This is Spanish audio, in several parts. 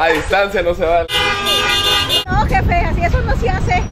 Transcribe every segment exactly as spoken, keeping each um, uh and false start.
A distancia no se vale. No, jefe, así eso no se hace.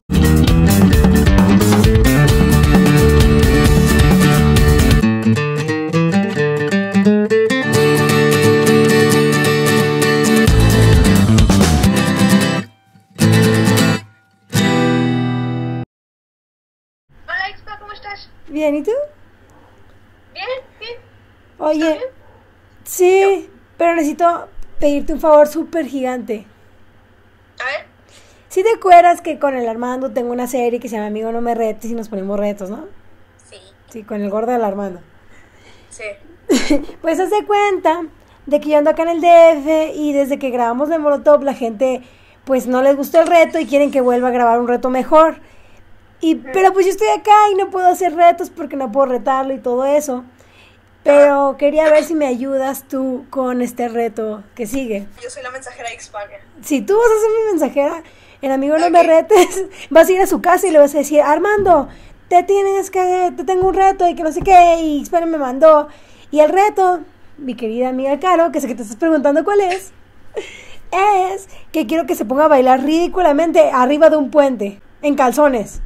Hola, Expa, ¿cómo estás? Bien, ¿y tú? Bien, bien. Oye, bien? sí, pero necesito pedirte un favor súper gigante. A ver. ¿Sí te acuerdas que con el Armando tengo una serie que se llama Amigo No Me Retes y nos ponemos retos, no? Sí. Sí, con el gordo del Armando. Sí. Pues haz de cuenta de que yo ando acá en el D F y desde que grabamos de Molotov la gente pues no les gustó el reto y quieren que vuelva a grabar un reto mejor. Y, pero pues yo estoy acá y no puedo hacer retos porque no puedo retarlo y todo eso. Pero quería ver si me ayudas tú con este reto que sigue. Yo soy la mensajera de Hispania. Si tú vas a ser mi mensajera, el amigo No Ok. Me Retes, vas a ir a su casa y le vas a decir, Armando, te tienes que, te tengo un reto y que no sé qué, y Hispania me mandó. Y el reto, mi querida amiga Caro, que sé que te estás preguntando cuál es, es que quiero que se ponga a bailar ridículamente arriba de un puente, en calzones.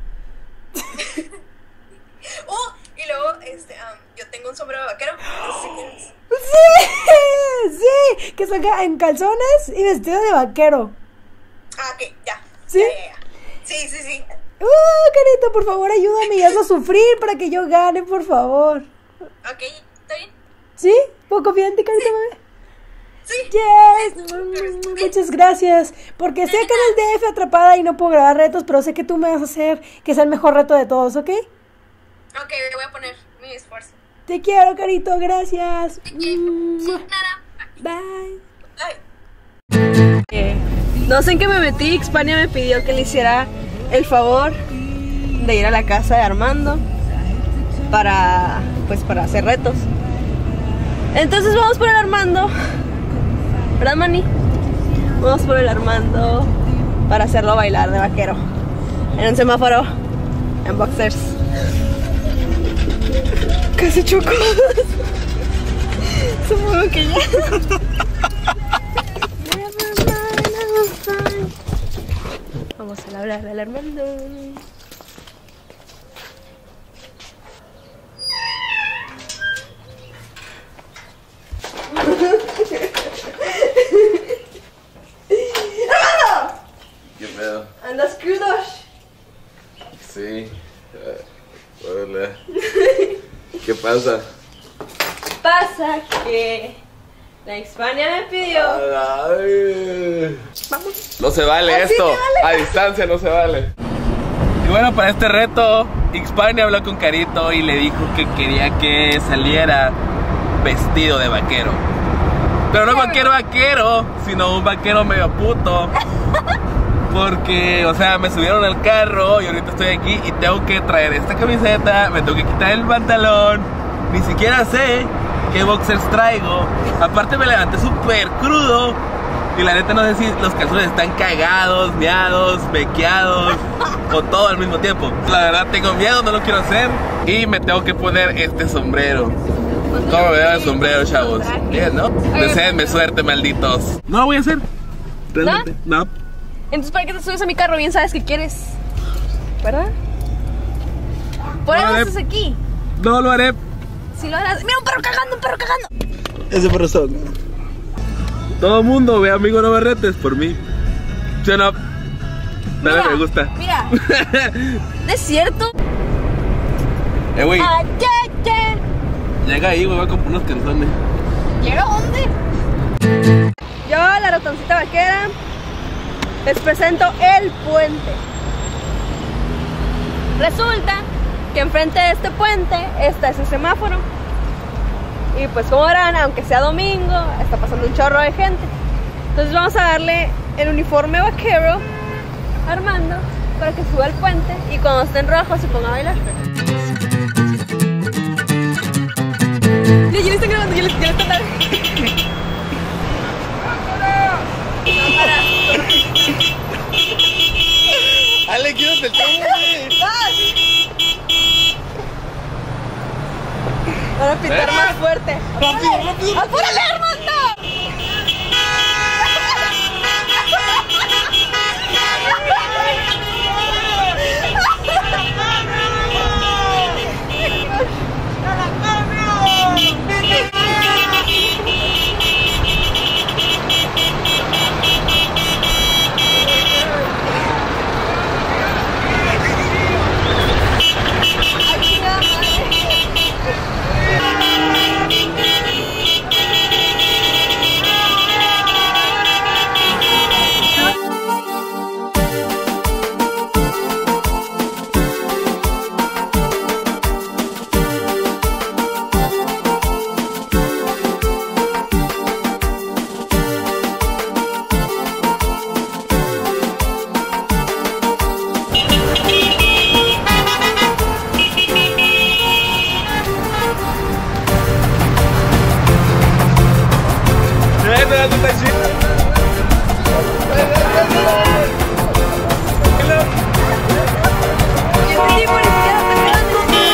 Oh, y luego, este, um, yo tengo un sombrero de vaquero. No sé si quieres. ¡Sí! ¡Sí! Que salga en calzones y vestido de vaquero. Ah, ok, ya. ¿Sí? Ya, ya, ya. Sí, sí, sí. ¡Uh, carito, por favor, ayúdame y hazlo sufrir para que yo gane, por favor! Ok, ¿está bien? ¿Sí? ¿Puedo confiar en ti, carito, bebé? Sí. Yes, mm, muchas gracias, porque sé que en el D F atrapada y no puedo grabar retos, pero sé que tú me vas a hacer que sea el mejor reto de todos, ¿ok? Ok, voy a poner mi esfuerzo. Te quiero, carito, gracias. Sí, Mm, nada. Bye. Ay. No sé en qué me metí, Hispania me pidió que le hiciera el favor de ir a la casa de Armando para, pues, para hacer retos. Entonces vamos por el Armando, ¿verdad, Manny? Vamos por el Armando para hacerlo bailar de vaquero en un semáforo, en boxers. Casi chocó. Supongo que ya. Vamos a hablar del Armando. ¿Qué pedo? ¿Andas crudo? Sí. Eh, Hola. ¿Qué pasa? Pasa que la Hispania me pidió. Ay. Vamos. No se vale Así esto. que vale. A distancia no se vale. Y bueno, para este reto, Hispania habló con Carito y le dijo que quería que saliera vestido de vaquero. Pero no vaquero vaquero, sino un vaquero medio puto. Porque, o sea, me subieron al carro y ahorita estoy aquí y tengo que traer esta camiseta, me tengo que quitar el pantalón. Ni siquiera sé qué boxers traigo. Aparte me levanté súper crudo. Y la neta no sé si los calzones están cagados, meados, bequeados o todo al mismo tiempo. La verdad tengo miedo, no lo quiero hacer. Y me tengo que poner este sombrero. ¿Cómo me veo el sombrero, chavos? Bien, ¿no? Deseenme suerte, malditos. No lo voy a hacer. Realmente, no. Entonces, ¿para qué te subes a mi carro? Bien sabes que quieres, ¿verdad? Por No algo lo haré. estás aquí. No lo haré. Si lo harás. Mira, un perro cagando, un perro cagando. Ese por razón. Todo mundo ve Amigo No Me Retes por mí. ¿Sí o no? Dale Mira, me gusta. Mira, ¿no es cierto? Eh, güey, Ah, ya, ya. llega ahí, güey, va a comprar unos calzones. ¿Llega dónde? Yo, la ratoncita vaquera, les presento el puente. Resulta que enfrente de este puente está ese semáforo. Y pues como verán, aunque sea domingo, está pasando un chorro de gente. Entonces vamos a darle el uniforme vaquero a Armando para que suba al puente y cuando esté en rojo se ponga a bailar. Ya le están grabando, ya le, ya le están dando. Ale, quítate el chavo, güey. Para pitar Ven. más fuerte. Rápido, rápido. ¡Apúrale, Armando! está chido. Y este tipo ni siquiera está quedando.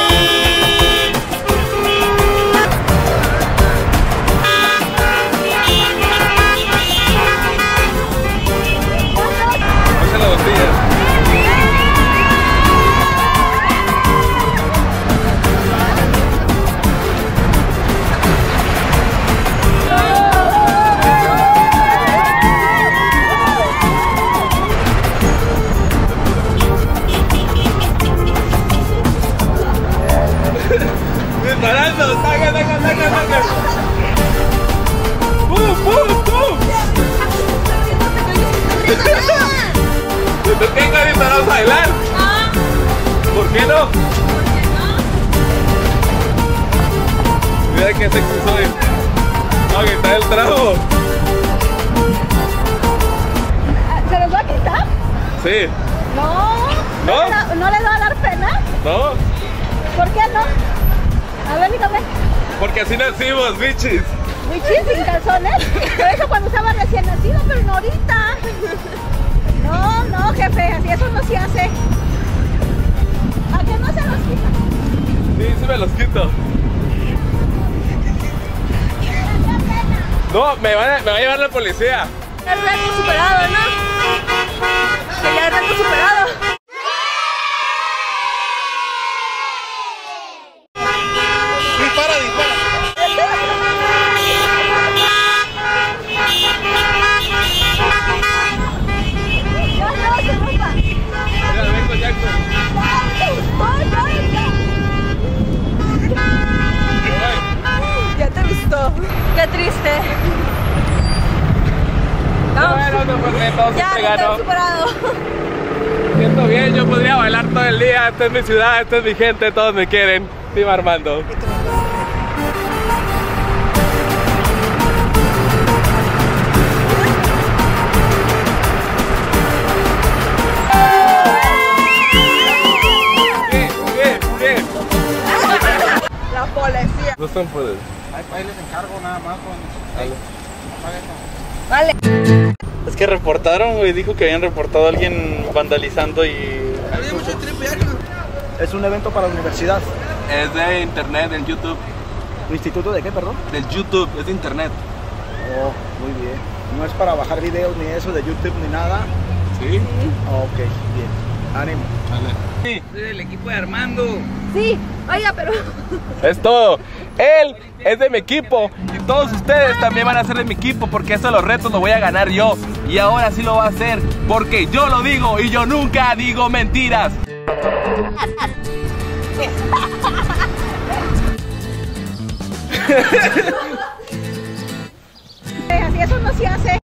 Puse la botella. Disparando, saca, saca, saca, saca. ¡Pum, pum, pum! ¿Tú qué ahorita vamos a bailar? ¿Por qué no? Mira qué sexy soy. Ok, está el trago. ¿Se los va a quitar? Sí. No. ¿No? ¿No, no les va a dar pena? ¿No? ¿Por qué no? A ver, dígame. Porque así nacimos, bichis. Wichis sin calzones. Por eso cuando estaba recién nacido, pero no ahorita. No, no, jefe, así eso no se hace. ¿A qué no se los quita? Sí, sí me los quito. No, me, van a, me va a llevar la policía. El reto superado, ¿no? Que ya el reto superado. Dispara, dispara. No, no, se rompa. Mira, ven con Jackson. Ya te gustó. Qué triste. Bueno, no, pues entonces Ya, te ya te ganó. he superado. Siento bien, yo podría bailar todo el día. Esta es mi ciudad, esta es mi gente, todos me quieren. Team Armando. Bien, bien, bien. La policía. No están por el... Ahí les encargo nada más con... Vale. Es que reportaron, güey, dijo que habían reportado a alguien vandalizando y... Es un evento para la universidad. Es de internet, del YouTube. ¿Instituto de qué, perdón? Del YouTube, es de internet. Oh, muy bien. No es para bajar videos ni eso de YouTube ni nada. ¿Sí? Ok, bien. Ánimo. Sí. Soy del equipo de Armando. Sí, oiga, pero... Es todo. Él es de mi equipo y todos ustedes también van a ser de mi equipo porque eso de los retos lo voy a ganar yo. Y ahora sí lo voy a hacer porque yo lo digo y yo nunca digo mentiras. Así eso no se hace.